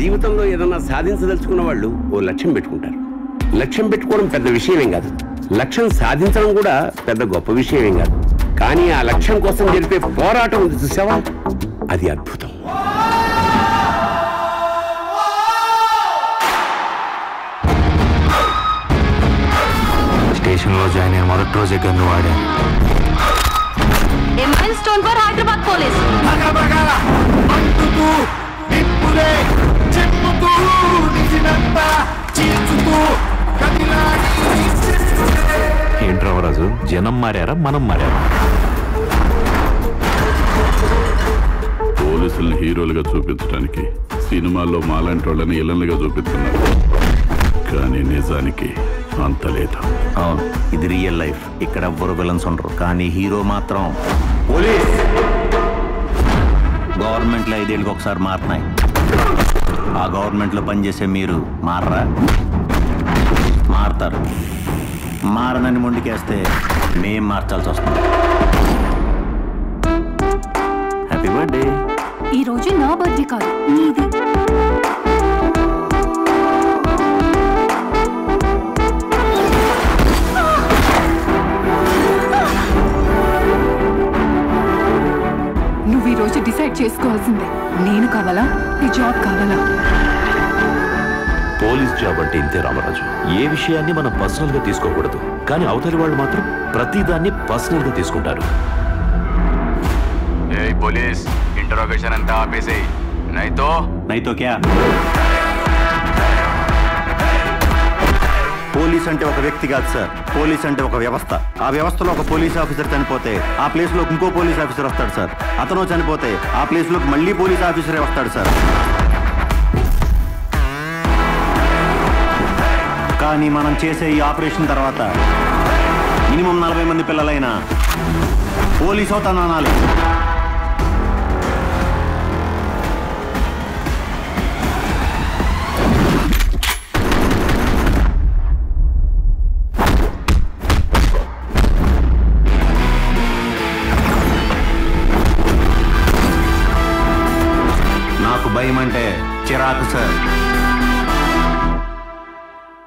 జీవితంలో ఏదన్నా సాధించదలుచుకున్న వాళ్ళు ఓ లక్ష్యం పెట్టుకుంటారు. లక్ష్యం పెట్టుకోవడం పెద్ద విషయమేం కాదు, లక్ష్యం సాధించడం కూడా పెద్ద గొప్ప విషయమేం కాదు. కానీ ఆ లక్ష్యం కోసం జరిపే పోరాటం ఉంది చూసావా, అది అద్భుతం. స్టేషన్లో జాయిన్ అయిన మొదటి రోజే గన్ను వాడాను. హైదరాబాద్ పోలీస్ ఏంటి రామరాజు, జనం మారారా మనం మారారా? పోలీసుల్ని హీరోలుగా చూపించడానికి సినిమాల్లో మాలాంటి వాళ్ళని ఇళ్ళలుగా చూపిస్తున్నారు, కానీ నిజానికి అంత లేదు. అవును, ఇది రియల్ లైఫ్. ఇక్కడ ఎవ్వరు విలన్స్ ఉండరు, కానీ హీరో మాత్రం పోలీస్. గవర్నమెంట్లో 5 ఏళ్ళకి ఒకసారి మారుతున్నాయి. ఆ గవర్నమెంట్లో పనిచేసే మీరు మారరా? మారతారు. మారనని మొండికేస్తే మేం మార్చాల్సి వస్తుంది. Happy birthday. ఈ రోజు నా బర్త్డే కాదు, నీది. నువ్వు ఈ రోజు డిసైడ్ చేసుకోవాల్సిందే. నేను కావాలా, ఈ జాబ్ కావాలా? పోలీస్ జాబ్ అంటే ఇంతే రామరాజు. ఏ విషయాన్ని మనం పర్సనల్ గా తీసుకోకూడదు, కానీ అవతలి వాళ్ళు మాత్రం ప్రతిదాన్ని పర్సనల్ గా తీసుకుంటారు. పోలీస్ ఇంటరోగేషన్ అంతా ఆపేసేయ్, నైతో క్యా? పోలీస్ అంటే ఒక వ్యక్తి కాదు సార్, పోలీస్ అంటే ఒక వ్యవస్థ. ఆ వ్యవస్థలో ఒక పోలీస్ ఆఫీసర్ చనిపోతే ఆ ప్లేస్ లో ఇంకో పోలీస్ ఆఫీసర్ వస్తాడు సార్. అతను చనిపోతే ఆ ప్లేస్ లోకి మళ్ళీ పోలీస్ ఆఫీసరే వస్తాడు సార్. కానీ మనం చేసే ఈ ఆపరేషన్ తర్వాత మినిమం 40 మంది పిల్లలైనా పోలీస్ అవుతాను అనాలి. నాకు భయం అంటే చిరాకు సార్.